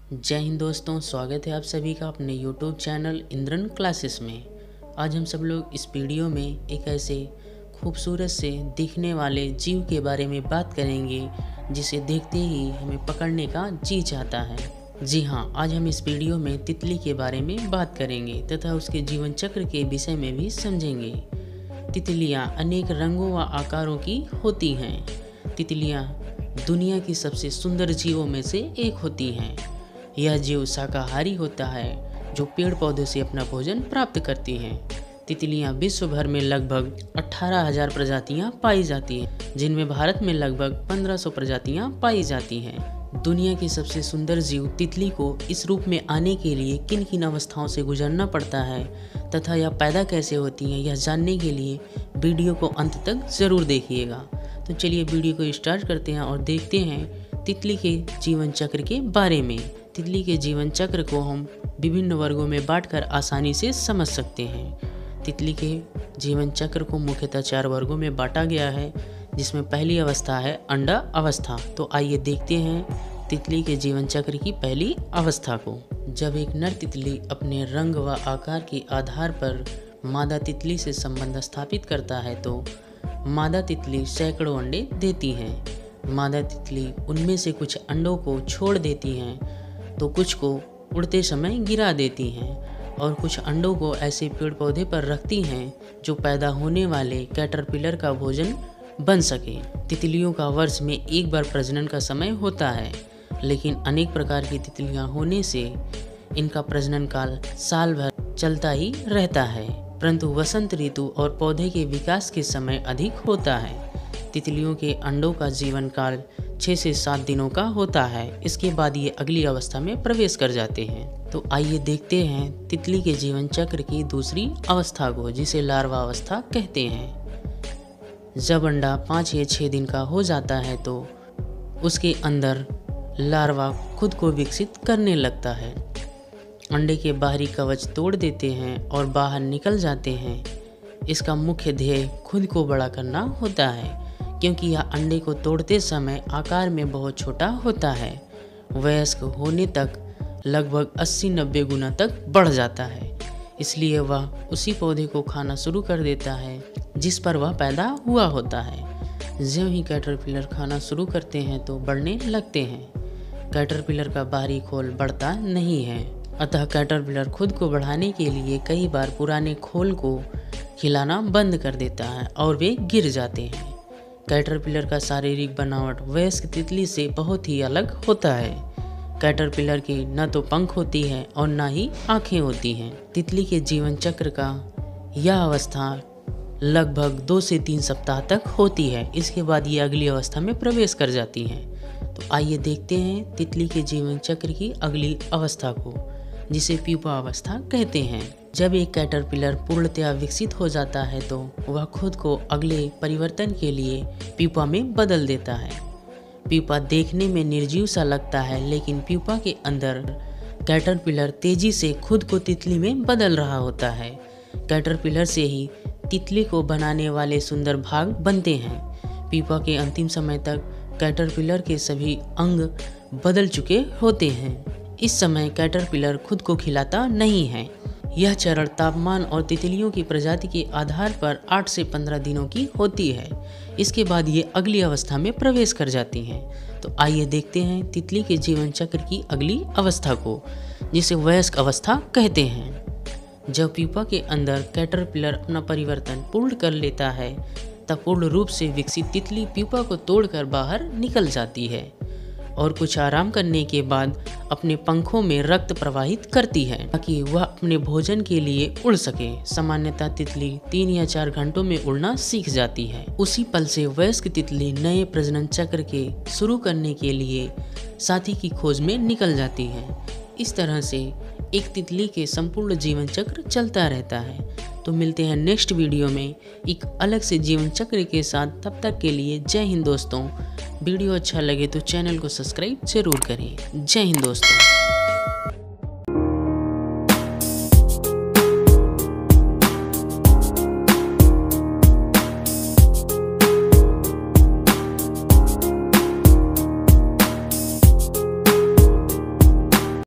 जय हिंद दोस्तों, स्वागत है आप सभी का अपने YouTube चैनल इंद्रन क्लासेस में। आज हम सब लोग इस वीडियो में एक ऐसे खूबसूरत से दिखने वाले जीव के बारे में बात करेंगे जिसे देखते ही हमें पकड़ने का जी चाहता है। जी हाँ, आज हम इस वीडियो में तितली के बारे में बात करेंगे तथा उसके जीवन चक्र के विषय में भी समझेंगे। तितलियाँ अनेक रंगों व आकारों की होती हैं। तितलियाँ दुनिया की सबसे सुंदर जीवों में से एक होती हैं। यह जीव शाकाहारी होता है जो पेड़ पौधों से अपना भोजन प्राप्त करती हैं। तितलियां विश्व भर में लगभग 18,000 प्रजातियां पाई जाती हैं, जिनमें भारत में लगभग 1500 प्रजातियां पाई जाती हैं। दुनिया की सबसे सुंदर जीव तितली को इस रूप में आने के लिए किन किन अवस्थाओं से गुजरना पड़ता है तथा यह पैदा कैसे होती हैं, यह जानने के लिए वीडियो को अंत तक ज़रूर देखिएगा। तो चलिए वीडियो को स्टार्ट करते हैं और देखते हैं तितली के जीवन चक्र के बारे में। तितली के जीवन चक्र को हम विभिन्न वर्गों में बांटकर आसानी से समझ सकते हैं। तितली के जीवन चक्र को मुख्यतः 4 वर्गों में बांटा गया है, जिसमें पहली अवस्था है अंडा अवस्था। तो आइए देखते हैं तितली के जीवन चक्र की पहली अवस्था को। जब एक नर तितली अपने रंग व आकार के आधार पर मादा तितली से संबंध स्थापित करता है तो मादा तितली सैकड़ों अंडे देती है। मादा तितली उनमें से कुछ अंडों को छोड़ देती हैं तो कुछ को उड़ते समय गिरा देती हैं और कुछ अंडों को ऐसे पेड़ पौधे पर रखती हैं जो पैदा होने वाले कैटरपिलर का भोजन बन सके। तितलियों का वर्ष में एक बार प्रजनन का समय होता है, लेकिन अनेक प्रकार की तितलियां होने से इनका प्रजनन काल साल भर चलता ही रहता है, परंतु वसंत ऋतु और पौधे के विकास के समय अधिक होता है। तितलियों के अंडों का जीवन काल 6 से 7 दिनों का होता है। इसके बाद ये अगली अवस्था में प्रवेश कर जाते हैं। तो आइए देखते हैं तितली के जीवन चक्र की दूसरी अवस्था को, जिसे लार्वा अवस्था कहते हैं। जब अंडा 5 या 6 दिन का हो जाता है तो उसके अंदर लार्वा खुद को विकसित करने लगता है। अंडे के बाहरी कवच तोड़ देते हैं और बाहर निकल जाते हैं। इसका मुख्य ध्येय खुद को बड़ा करना होता है, क्योंकि यह अंडे को तोड़ते समय आकार में बहुत छोटा होता है। वयस्क होने तक लगभग 80-90 गुना तक बढ़ जाता है। इसलिए वह उसी पौधे को खाना शुरू कर देता है जिस पर वह पैदा हुआ होता है। ज्यों ही कैटरपिलर खाना शुरू करते हैं तो बढ़ने लगते हैं। कैटरपिलर का बाहरी खोल बढ़ता नहीं है, अतः कैटरपिलर खुद को बढ़ाने के लिए कई बार पुराने खोल को खिलाना बंद कर देता है और वे गिर जाते हैं। कैटरपिलर का शारीरिक बनावट वयस्क तितली से बहुत ही अलग होता है। कैटरपिलर की न तो पंख होती है और न ही आँखें होती हैं। तितली के जीवन चक्र का यह अवस्था लगभग 2 से 3 सप्ताह तक होती है। इसके बाद ये अगली अवस्था में प्रवेश कर जाती हैं। तो आइए देखते हैं तितली के जीवन चक्र की अगली अवस्था को, जिसे प्यूपा अवस्था कहते हैं। जब एक कैटरपिलर पूर्णतया विकसित हो जाता है तो वह खुद को अगले परिवर्तन के लिए प्यूपा में बदल देता है। प्यूपा देखने में निर्जीव सा लगता है, लेकिन प्यूपा के अंदर कैटरपिलर तेजी से खुद को तितली में बदल रहा होता है। कैटरपिलर से ही तितली को बनाने वाले सुंदर भाग बनते हैं। प्यूपा के अंतिम समय तक कैटरपिलर के सभी अंग बदल चुके होते हैं। इस समय कैटरपिलर खुद को खिलाता नहीं है। यह चरण तापमान और तितलियों की प्रजाति के आधार पर 8 से 15 दिनों की होती है। इसके बाद ये अगली अवस्था में प्रवेश कर जाती हैं। तो आइए देखते हैं तितली के जीवन चक्र की अगली अवस्था को, जिसे वयस्क अवस्था कहते हैं। जब प्यूपा के अंदर कैटरपिलर अपना परिवर्तन पूर्ण कर लेता है तब पूर्ण रूप से विकसित तितली प्यूपा को तोड़कर बाहर निकल जाती है और कुछ आराम करने के बाद अपने पंखों में रक्त प्रवाहित करती है ताकि वह अपने भोजन के लिए उड़ सके। सामान्यतः तितली 3 या 4 घंटों में उड़ना सीख जाती है। उसी पल से वयस्क तितली नए प्रजनन चक्र के शुरू करने के लिए साथी की खोज में निकल जाती है। इस तरह से एक तितली के संपूर्ण जीवन चक्र चलता रहता है। तो मिलते हैं नेक्स्ट वीडियो में एक अलग से जीवन चक्र के साथ। तब तक के लिए जय हिंद दोस्तों। वीडियो अच्छा लगे तो चैनल को सब्सक्राइब जरूर करें। जय हिंद दोस्तों।